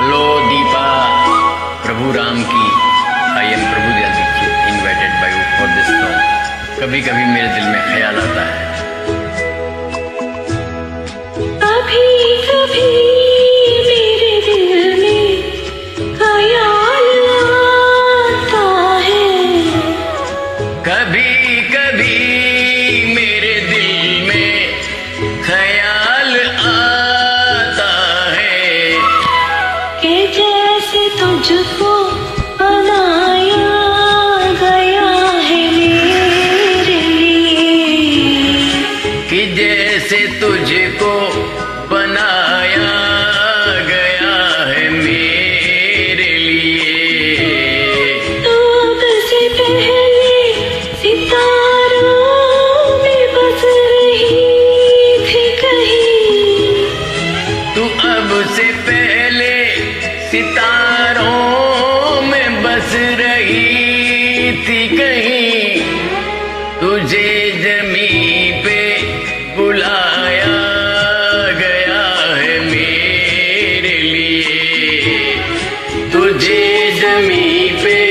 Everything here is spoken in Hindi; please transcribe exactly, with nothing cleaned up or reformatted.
हेलो दीपा, प्रभु राम की। I am Prabhu Dayal Dikshit, invited by you for this song. कभी कभी मेरे दिल में ख्याल आता है। कभी कभी मेरे दिल में ख्याल आता है। कभी कभी मेरे दिल में ख्याल आता है कि जैसे तुझको बनाया गया है मेरे लिए, कि जैसे तुझको बनाया गया है मेरे लिए। तो अब से पहले सितारों में बस रही थी कहीं। तू अब से पहले सितारों में बस रही थी कहीं। तुझे जमीन पे बुलाया गया है मेरे लिए। तुझे जमीन पे